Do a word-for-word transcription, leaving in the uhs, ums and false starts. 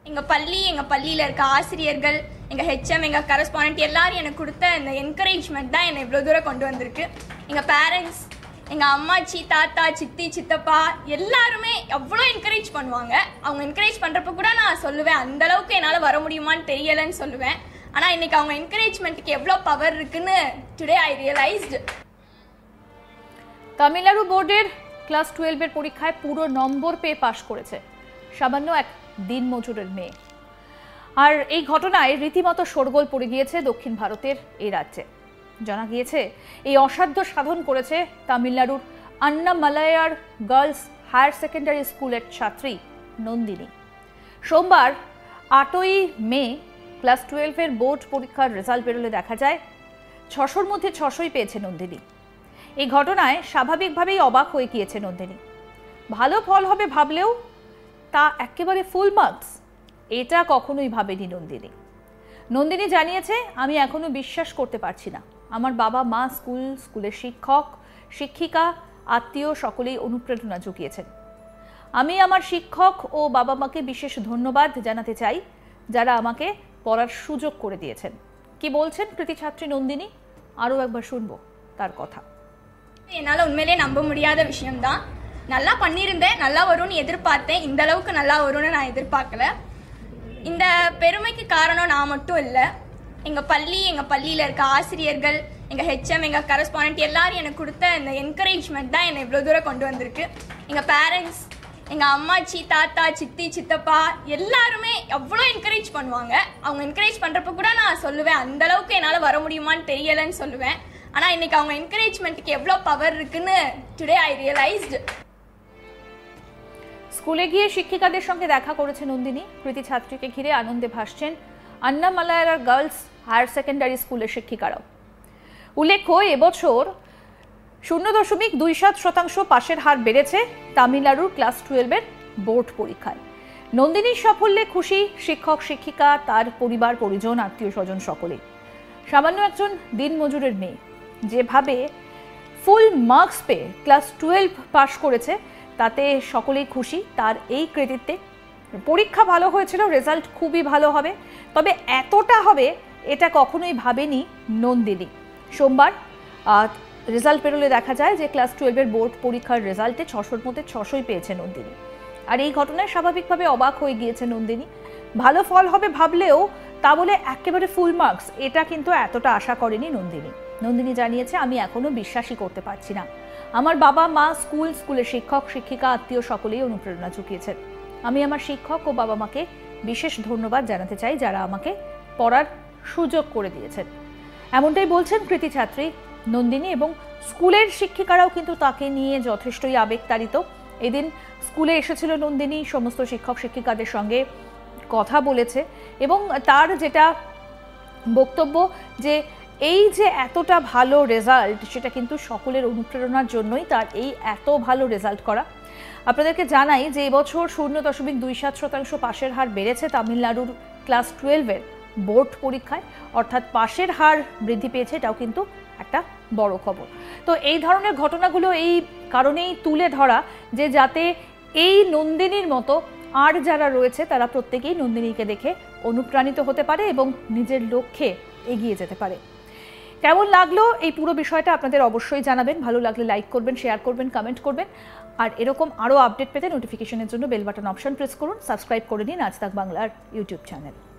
எங்கள் பள்ளி எங்கள் பள்ளியில் இருக்க ஆசிரியர்கள் எங்கள் ஹெச்எம் எங்கள் கரஸ்பாண்டன்ட் எல்லாரும் எனக்கு கொடுத்த இந்த என்கரேஜ்மெண்ட் தான் என்னை இவ்வளோ தூரம் கொண்டு வந்திருக்கு. எங்கள் பேரண்ட்ஸ், எங்கள் அம்மாச்சி, தாத்தா, சித்தி, சித்தப்பா எல்லாருமே எவ்வளோ என்கரேஜ் பண்ணுவாங்க. அவங்க என்கரேஜ் பண்ணுறப்ப கூட நான் சொல்லுவேன் அந்தளவுக்கு என்னால் வர முடியுமான்னு தெரியலைன்னு சொல்லுவேன். ஆனால் இன்னைக்கு அவங்க என்கரேஜ்மெண்ட்டுக்கு எவ்வளோ பவர் இருக்குன்னு டுடே ஐ ரியலைஸ்டு. তামিলনাড়ু বোর্ডের ক্লাস টুয়েলভের পরীক্ষায় পুরো নম্বর পেয়ে পাশ করেছে সামান্য এক দিনমজুরের মেয়ে। আর এই ঘটনায় রীতিমতো শোরগোল পড়ে গিয়েছে দক্ষিণ ভারতের এই রাজ্যে। জানা গিয়েছে এই অসাধ্য সাধন করেছে তামিলনাড়ুর আন্নামালায়ার গার্লস হায়ার সেকেন্ডারি স্কুলের ছাত্রী নন্দিনী। সোমবার আটই মে ক্লাস টুয়েলভের বোর্ড পরীক্ষার রেজাল্ট বেরোলে দেখা যায় ছশোর মধ্যে ছশোই পেয়েছে নন্দিনী। এই ঘটনায় স্বাভাবিকভাবেই অবাক হয়ে গিয়েছে নন্দিনী। ভালো ফল হবে ভাবলেও তা একেবারে ফুল মার্কস, এটা কখনোই ভাবেনি নন্দিনী। নন্দিনী জানিয়েছে, আমি এখনো বিশ্বাস করতে পারছি না। আমার বাবা মা, স্কুল, স্কুলের শিক্ষক, শিক্ষিকা, আত্মীয় সকলেই অনুপ্রেরণা জুগিয়েছেন। আমি আমার শিক্ষক ও বাবা মাকে বিশেষ ধন্যবাদ জানাতে চাই যারা আমাকে পড়ার সুযোগ করে দিয়েছেন। কি বলছেন কৃতি ছাত্রী নন্দিনী, আরও একবার শুনবো তার কথা। என்னால் உண்மையிலே நம்ப முடியாத விஷயம்தான். நல்லா பண்ணியிருந்தேன், நல்லா வரும்னு எதிர்பார்த்தேன். இந்த அளவுக்கு நல்லா வரும்னு நான் எதிர்பார்க்கல. இந்த பெருமைக்கு காரணம் நான் மட்டும் இல்லை, எங்கள் பள்ளி எங்கள் பள்ளியில் இருக்க ஆசிரியர்கள், எங்கள் ஹெச்எம் எங்கள் கரஸ்பாண்டன்ட் எல்லாரும் எனக்கு கொடுத்த இந்த என்கரேஜ்மெண்ட் தான் என்னை இவ்வளோ தூரம் கொண்டு வந்திருக்கு. எங்கள் பேரண்ட்ஸ், எங்கள் அம்மாச்சி, தாத்தா, சித்தி, சித்தப்பா எல்லாருமே எவ்வளோ என்கரேஜ் பண்ணுவாங்க. அவங்க என்கரேஜ் பண்ணுறப்ப கூட நான் சொல்லுவேன் அந்தளவுக்கு என்னால் வர முடியுமான்னு தெரியலைன்னு சொல்லுவேன். ஆனால் இன்னைக்கு அவங்க என்கரேஜ்மெண்ட்டுக்கு எவ்வளோ பவர் இருக்குன்னு டுடே ஐ ரியலைஸ்டு। স্কুলে গিয়ে শিক্ষিকাদের সঙ্গে দেখা করেছে নন্দিনী। কৃতি ছাত্রীকে ঘিরে আনন্দে ভাসছেন আন্নামালায়ার গার্লস হায়ার সেকেন্ডারি স্কুলের শিক্ষিকারাও। উল্লেখ্য, এবছর শূন্য দশমিক দুই সাত শতাংশ পাশের হার বেড়েছে তামিলনাড়ুর ক্লাস টুয়েলভের বোর্ড পরীক্ষায়। নন্দিনীর সাফল্যে খুশি শিক্ষক, শিক্ষিকা, তার পরিবার পরিজন, আত্মীয় স্বজন সকলেই। সামান্য একজন দিনমজুরের মেয়ে যেভাবে ফুল মার্কস পেয়ে ক্লাস টুয়েলভ পাশ করেছে তাতে সকলেই খুশি তার এই কৃতিত্বে। পরীক্ষা ভালো হয়েছিল, রেজাল্ট খুবই ভালো হবে, তবে এতটা হবে এটা কখনোই ভাবেনি নন্দিনী। সোমবার রেজাল্ট বেরোলে দেখা যায় যে ক্লাস টুয়েলভের বোর্ড পরীক্ষার রেজাল্টে ছশোর মধ্যে ছশোই পেয়েছে নন্দিনী। আর এই ঘটনায় স্বাভাবিকভাবে অবাক হয়ে গিয়েছে নন্দিনী। ভালো ফল হবে ভাবলেও তা বলে একেবারে ফুল মার্কস, এটা কিন্তু এতটা আশা করেনি নন্দিনী। নন্দিনী জানিয়েছে, আমি এখনো বিশ্বাসই করতে পারছি না। আমার বাবা মা, স্কুল, স্কুলের শিক্ষক, শিক্ষিকা, আত্মীয় সকলেই অনুপ্রেরণা জুগিয়েছেন। আমি আমার শিক্ষক ও বাবা মাকে বিশেষ ধন্যবাদ জানাতে চাই যারা আমাকে পড়ার সুযোগ করে দিয়েছেন। এমনটাই বলছেন কৃতি ছাত্রী নন্দিনী। এবং স্কুলের শিক্ষিকারাও কিন্তু তাকে নিয়ে যথেষ্টই আবেগতাড়িত। এদিন স্কুলে এসেছিল নন্দিনী, সমস্ত শিক্ষক শিক্ষিকাদের সঙ্গে কথা বলেছে এবং তার যেটা বক্তব্য যে এই যে এতটা ভালো রেজাল্ট সেটা কিন্তু সকলের অনুপ্রেরণার জন্যই তার এই এত ভালো রেজাল্ট করা। আপনাদেরকে জানাই যে এবছর শূন্য দশমিক দুই সাত শতাংশ পাশের হার বেড়েছে তামিলনাড়ুর ক্লাস টুয়েলভের বোর্ড পরীক্ষায়, অর্থাৎ পাশের হার বৃদ্ধি পেয়েছে, এটাও কিন্তু একটা বড় খবর। তো এই ধরনের ঘটনাগুলো এই কারণেই তুলে ধরা যে যাতে এই নন্দিনীর মতো আর যারা রয়েছে তারা প্রত্যেকেই নন্দিনীকে দেখে অনুপ্রাণিত হতে পারে এবং নিজের লক্ষ্যে এগিয়ে যেতে পারে। কেমন লাগলো এই পুরো বিষয়টা আপনাদের অবশ্যই জানাবেন। ভালো লাগলে লাইক করবেন, শেয়ার করবেন, কমেন্ট করবেন। আর এরকম আরও আপডেট পেতে নোটিফিকেশনের জন্য বেল বাটন অপশন প্রেস করুন। সাবস্ক্রাইব করে নিন আজ তাক বাংলার ইউটিউব চ্যানেল।